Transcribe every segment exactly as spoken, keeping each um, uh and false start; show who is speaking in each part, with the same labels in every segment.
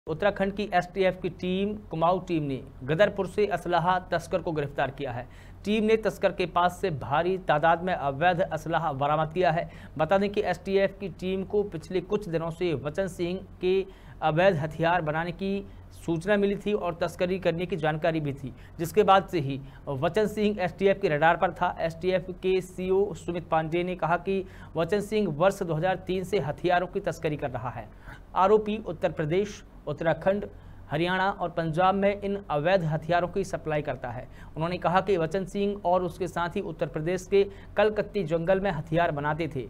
Speaker 1: उत्तराखंड की एसटीएफ की team Kumaon team ने गदरपुर से असलाहा तस्कर को गिरफ्तार किया है। टीम ने तस्कर के पास से भारी तादाद में अवैध असलाहा बरामद किया है। बता दें कि एसटीएफ की टीम को पिछले कुछ दिनों से वचन सिंह के अवैध हथियार बनाने की सूचना मिली थी और तस्करी करने की जानकारी भी थी, जिसके बाद से ही वचन सिंह एसटीएफ के रडार पर था। एसटीएफ के सीओ सुमित पांडे ने कहा कि वचन सिंह वर्ष दो हज़ार तीन से हथियारों की तस्करी कर रहा है। आरोपी उत्तर प्रदेश, उत्तराखंड, हरियाणा और पंजाब में इन अवैध हथियारों की सप्लाई करता है। उन्होंने कहा कि वचन सिंह और उसके साथी उत्तर प्रदेश के कलकत्ती जंगल में हथियार बनाते थे।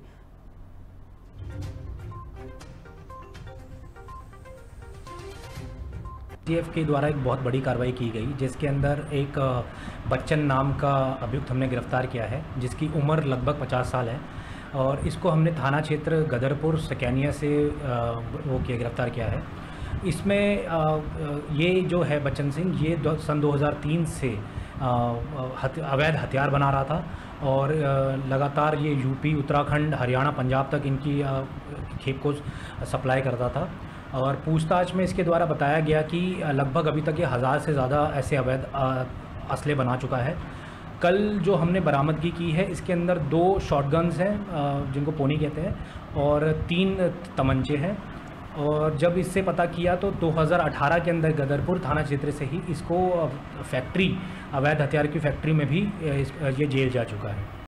Speaker 2: एसटीएफ के द्वारा एक बहुत बड़ी कार्रवाई की गई, जिसके अंदर एक बच्चन नाम का अभियुक्त हमने गिरफ्तार किया है, जिसकी उम्र लगभग पचास साल है और इसको हमने थाना क्षेत्र गदरपुर सकैनिया से वो किया गिरफ्तार किया है। इसमें ये जो है बच्चन सिंह, ये सन दो हज़ार तीन से अवैध हथियार बना रहा था और लगातार ये यूपी, उत्तराखंड, हरियाणा, पंजाब तक इनकी खेप को सप्लाई करता था। और पूछताछ में इसके द्वारा बताया गया कि लगभग अभी तक ये हज़ार से ज़्यादा ऐसे अवैध असले बना चुका है। कल जो हमने बरामदगी की है, इसके अंदर दो शॉटगन्स हैं जिनको पोनी कहते हैं और तीन तमंचे हैं। और जब इससे पता किया तो दो हज़ार अठारह के अंदर गदरपुर थाना क्षेत्र से ही इसको फैक्ट्री, अवैध हथियार की फैक्ट्री में भी ये जेल जा चुका है।